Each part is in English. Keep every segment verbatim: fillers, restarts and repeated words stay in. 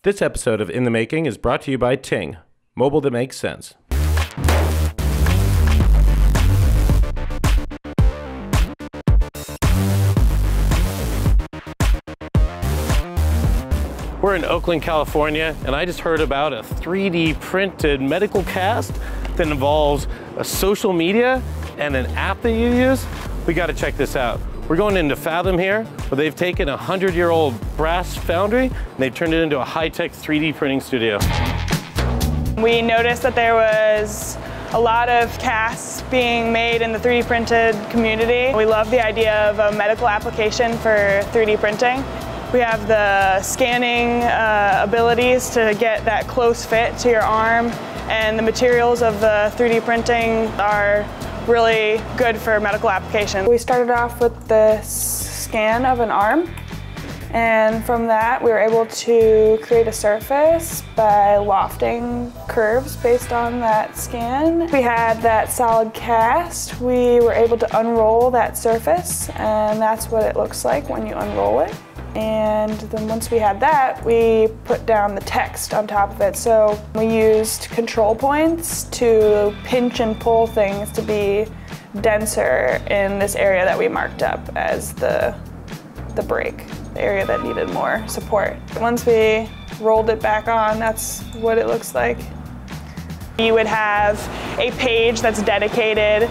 This episode of In the Making is brought to you by Ting, mobile that makes sense. We're in Oakland, California, and I just heard about a three D printed medical cast that involves a social media and an app that you use. We gotta check this out. We're going into Fathom here, where they've taken a hundred-year-old brass foundry and they've turned it into a high-tech three D printing studio. We noticed that there was a lot of casts being made in the three D printed community. We love the idea of a medical application for three D printing. We have the scanning uh, abilities to get that close fit to your arm, and the materials of the three D printing are really good for medical applications. We started off with the scan of an arm, and from that we were able to create a surface by lofting curves based on that scan. We had that solid cast. We were able to unroll that surface, and that's what it looks like when you unroll it. And then once we had that, we put down the text on top of it. So we used control points to pinch and pull things to be denser in this area that we marked up as the, the break, the area that needed more support. Once we rolled it back on, that's what it looks like. You would have a page that's dedicated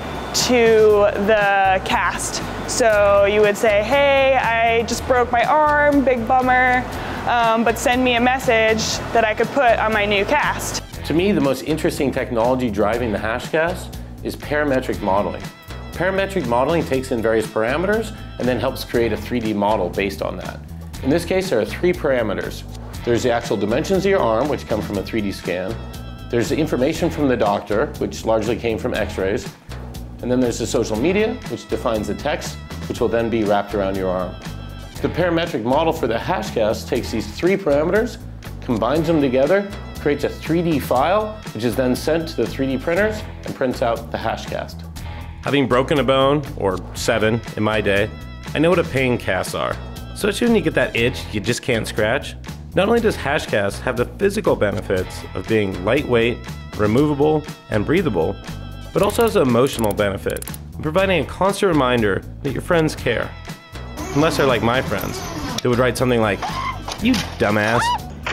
to the cast. So you would say, hey, I just broke my arm, big bummer, um, but send me a message that I could put on my new cast. To me, the most interesting technology driving the Hashcast is parametric modeling. Parametric modeling takes in various parameters and then helps create a three D model based on that. In this case, there are three parameters. There's the actual dimensions of your arm, which come from a three D scan. There's the information from the doctor, which largely came from x-rays. And then there's the social media, which defines the text, which will then be wrapped around your arm. The parametric model for the Hashcast takes these three parameters, combines them together, creates a three D file, which is then sent to the three D printers and prints out the Hashcast. Having broken a bone, or seven in my day, I know what a pain casts are. So as soon as you get that itch you just can't scratch, not only does Hashcast have the physical benefits of being lightweight, removable, and breathable, but also has an emotional benefit, providing a constant reminder that your friends care. Unless they're like my friends, that would write something like, "You dumbass."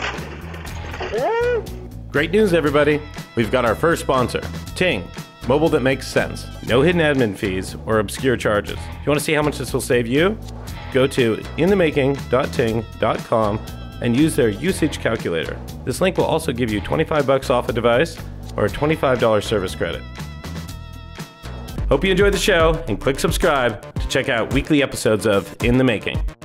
Great news, everybody. We've got our first sponsor, Ting, mobile that makes sense. No hidden admin fees or obscure charges. If you want to see how much this will save you, go to in the making dot ting dot com and use their usage calculator. This link will also give you twenty-five bucks off a device or a twenty-five dollar service credit. Hope you enjoyed the show, and click subscribe to check out weekly episodes of In the Making.